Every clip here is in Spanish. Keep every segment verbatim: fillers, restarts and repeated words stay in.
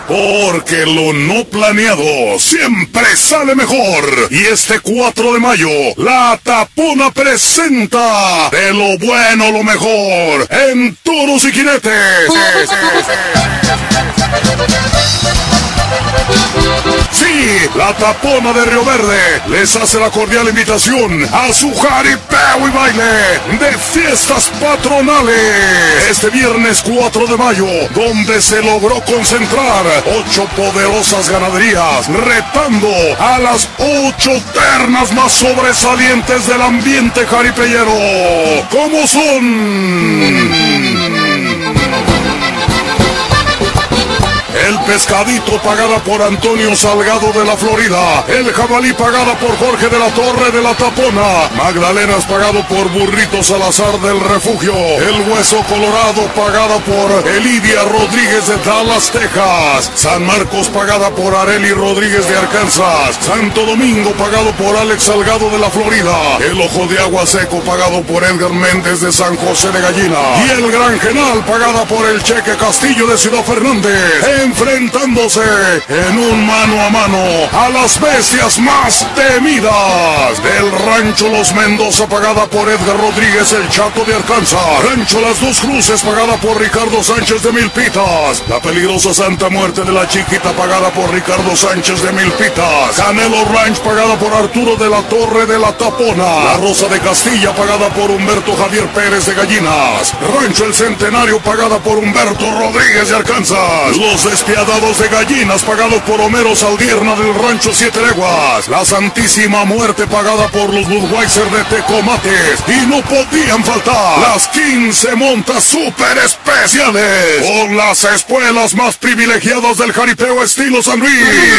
Porque lo no planeado siempre sale mejor. Y este cuatro de mayo, La Tapona presenta de lo bueno lo mejor en Toros y Jinetes. Sí, La Tapona de Río Verde les hace la cordial invitación a su jaripeo y baile de fiestas patronales este viernes cuatro de mayo, donde se logró concentrar ocho poderosas ganaderías retando a las ocho ternas más sobresalientes del ambiente jaripeyero. ¿Cómo son? El Pescadito, pagada por Antonio Salgado de la Florida. El Jabalí, pagada por Jorge de la Torre de La Tapona. Magdalenas, pagado por Burrito Salazar del Refugio. El Hueso Colorado, pagada por Elidia Rodríguez de Dallas, Texas. San Marcos, pagada por Areli Rodríguez de Arkansas. Santo Domingo, pagado por Alex Salgado de la Florida. El Ojo de Agua Seco, pagado por Edgar Méndez de San José de Gallina. Y el Gran Genal, pagada por el Cheque Castillo de Ciudad Fernández. Enfrentándose en un mano a mano a las bestias más temidas del Rancho Los Mendoza, pagada por Edgar Rodríguez el Chato de Arkansas. Rancho Las Dos Cruces, pagada por Ricardo Sánchez de Milpitas. La Peligrosa Santa Muerte de la Chiquita, pagada por Ricardo Sánchez de Milpitas. Canelo Ranch, pagada por Arturo de la Torre de La Tapona. La Rosa de Castilla, pagada por Humberto Javier Pérez de Gallinas. Rancho El Centenario, pagada por Humberto Rodríguez de Arkansas. Los Despiadados de Gallinas, pagados por Homero Saldierna del Rancho Siete Leguas. La Santísima Muerte, pagada por los Budweiser de Tecomates. Y no podían faltar las quince montas super especiales con las espuelas más privilegiadas del jaripeo estilo San Luis.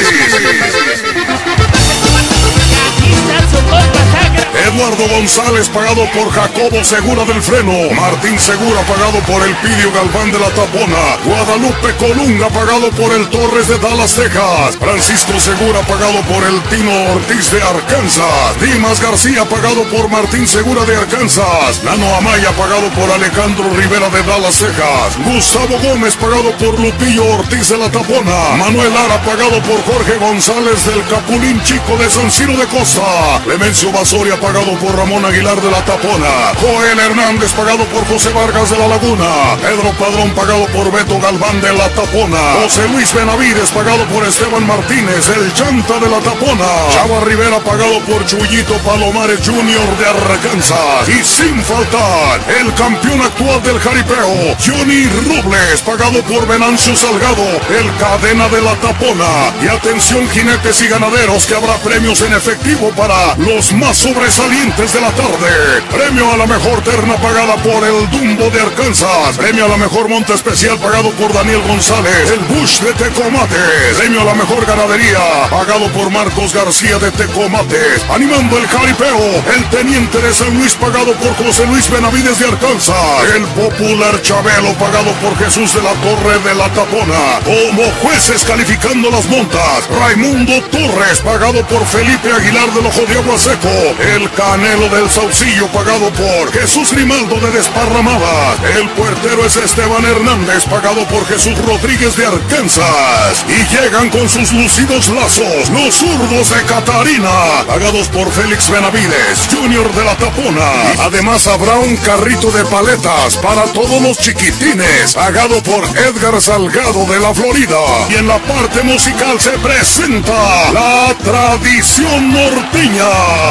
Eduardo González, pagado por Jacobo Segura del Freno. Martín Segura, pagado por el Pidio Galván de La Tapona. Guadalupe Colunga, pagado por el Torres de Dallas, Texas. Francisco Segura, pagado por el Tino Ortiz de Arkansas. Dimas García, pagado por Martín Segura de Arkansas. Nano Amaya, pagado por Alejandro Rivera de Dallas, Texas. Gustavo Gómez, pagado por Lupillo Ortiz de La Tapona. Manuel Lara, pagado por Jorge González del Capulín Chico de San Ciro de Costa. Clemencio Basoria, pagado por Ramón Aguilar de La Tapona. Joel Hernández, pagado por José Vargas de La Laguna. Pedro Padrón, pagado por Beto Galván de La Tapona. José Luis Benavides, pagado por Esteban Martínez, el Chanta de La Tapona. Chava Rivera, pagado por Chuyito Palomares junior de Arkansas. Y sin faltar, el campeón actual del jaripeo, Johnny Robles, pagado por Venancio Salgado, el Cadena de La Tapona. Y atención, jinetes y ganaderos, que habrá premios en efectivo para los más sobresalientes de la tarde. Premio a la mejor terna, pagada por el Dumbo de Arkansas. Premio a la mejor monta especial, pagado por Daniel González, el Bush de Tecomates. Premio a la mejor ganadería, pagado por Marcos García de Tecomates. Animando el jaripeo, el Teniente de San Luis, pagado por José Luis Benavides de Arkansas. El Popular Chabelo, pagado por Jesús de la Torre de La Tapona. Como jueces calificando las montas, Raimundo Torres, pagado por Felipe Aguilar del Ojo de Agua Seco. El Canelo del Saucillo, pagado por Jesús Grimaldo de Desparramadas. El puertero es Esteban Hernández, pagado por Jesús Rodríguez de Arkansas. Y llegan con sus lucidos lazos los zurdos de Catarina, pagados por Félix Benavides junior de La Tapona. Además habrá un carrito de paletas para todos los chiquitines, pagado por Edgar Salgado de la Florida. Y en la parte musical se presenta la tradición norteña,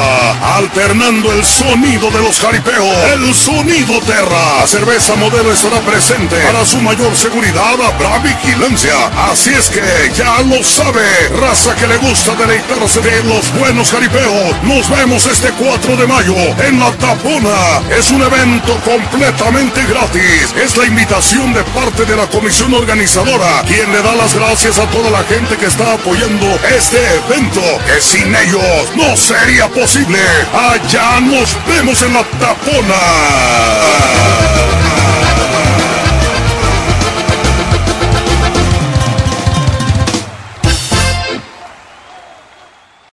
alternando el sonido de los jaripeos, el sonido Terra. La cerveza Modelo estará presente. Para su mayor seguridad habrá vigilancia. Así es que ya lo sabe, raza que le gusta deleitarse de los buenos jaripeos. Nos vemos este cuatro de mayo en La Tapona. Es un evento completamente gratis. Es la invitación de parte de la comisión organizadora, quien le da las gracias a toda la gente que está apoyando este evento, que sin ellos no sería posible. Allá nos vemos en La Tapona.